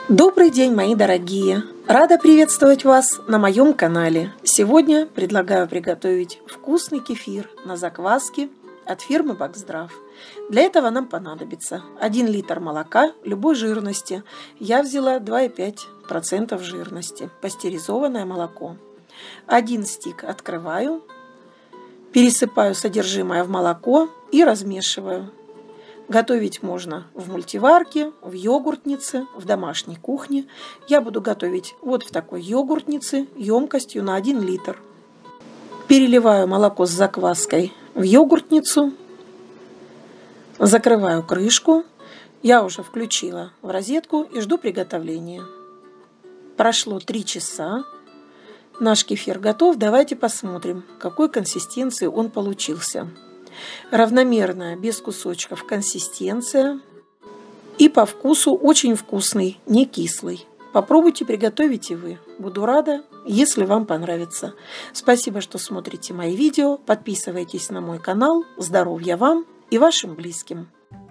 Добрый день, мои дорогие! Рада приветствовать вас на моем канале. Сегодня предлагаю приготовить вкусный кефир на закваске от фирмы Бакздрав. Для этого нам понадобится 1 литр молока любой жирности. Я взяла 2,5% жирности, пастеризованное молоко. 1 стик открываю, пересыпаю содержимое в молоко и размешиваю. Готовить можно в мультиварке, в йогуртнице, в домашней кухне. Я буду готовить вот в такой йогуртнице емкостью на 1 литр. Переливаю молоко с закваской в йогуртницу. Закрываю крышку. Я уже включила в розетку и жду приготовления. Прошло 3 часа. Наш кефир готов. Давайте посмотрим, какой консистенции он получился. Равномерная, без кусочков консистенция. И по вкусу очень вкусный, не кислый. Попробуйте приготовить и вы. Буду рада, если вам понравится. Спасибо, что смотрите мои видео. Подписывайтесь на мой канал. Здоровья вам и вашим близким.